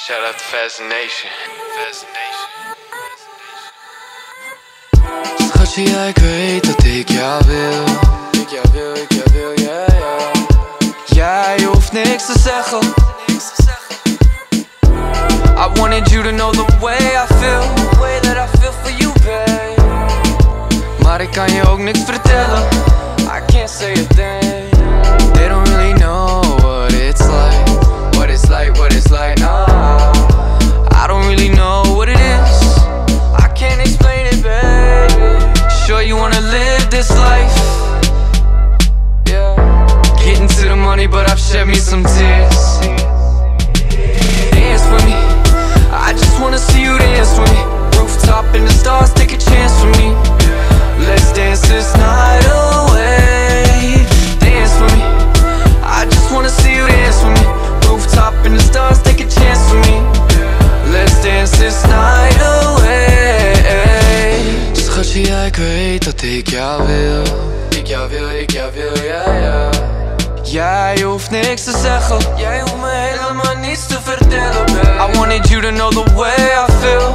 Shout out to Fascination. Schatje, ja, ik weet dat ik jou wil. Ik jou wil, yeah, yeah. Jij hoeft niks te zeggen. I wanted you to know the way I feel, the way that I feel for you, babe. Maar ik kan je ook niks vertellen. I can't say a thing. They don't really know what it's like. What it's like, what it's like, no. I don't really know what it is. I can't explain it, baby. Sure you wanna live this life, yeah. Getting to the money, but I've shed me some tears. Dance with me, I just wanna see you dance with me. Rooftop in the stars, take a chance with me. Let's dance this night away. Dance with me, I just wanna see you dance with me. Rooftop in the stars, take a chance with me. Let's dance this night away. Schatje, ja, ik weet dat ik jou wil. Ik jou wil, yeah, yeah. Jij hoeft niks te zeggen. Jij hoeft me helemaal niets te vertellen, babe. I wanted you to know the way I feel.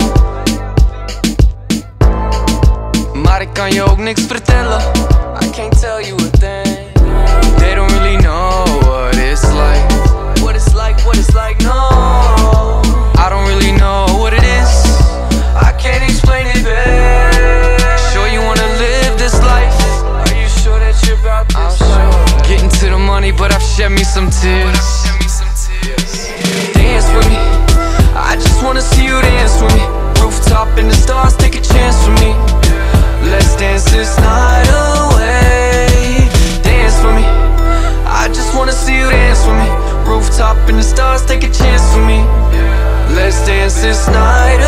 Maar ik kan je ook niks vertellen. I can't tell you a thing. They don't really know what it's like. What it's like, what it's like, no. I don't really know what it is. I can't explain it, babe. Sure you wanna live this life. Are you sure that you're about this? Sure. Getting to the money, but I've shed me some tears. Dance with me, I just wanna see you dance with me. Rooftop in the stars, take a chance with me. Let's dance this night away. Dance with me, I just wanna see you dance with me. Rooftop in the stars, take a chance with me. Let's dance this night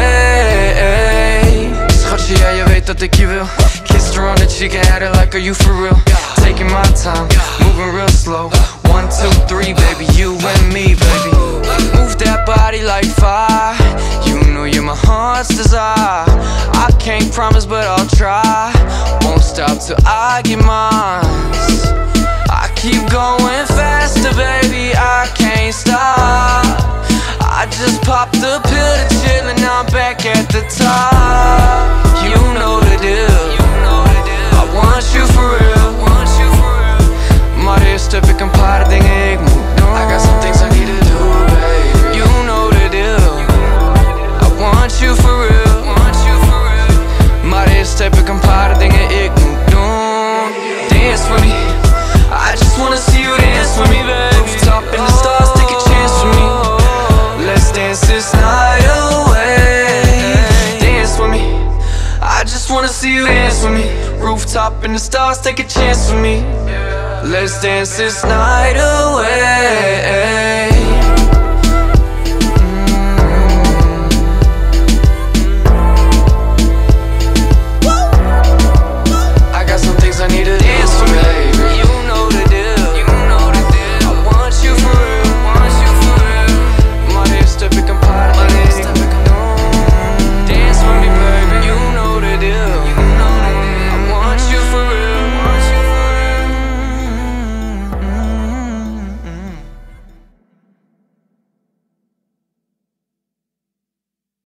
away. Schatje, ja, je weet dat ik je wil. Kissed her on the cheek and had her like, are you for real? Taking my time, moving real slow. 1, 2, 3, baby, you and me, baby. Move that body like fire. You know you're my heart's desire. I can't promise, but I'll try. Won't stop till I get mine. I keep going faster, baby, I can't stop. I just popped the pill to chill and now I'm back at the top. You know the deal, I want you for real. Maar eerst heb ik een paar dingen ik moet doen. I got some things I need to do, baby. You know the deal, I want you for real. Maar eerst heb ik een paar dingen ik moet doen. Dance with me, I just wanna see you dance with me, baby. Rooftop in the stars, take a chance with me. Let's dance this night away. Dance with me, I just wanna see you dance with me. Rooftop in the stars, take a chance with me. Let's dance this night away.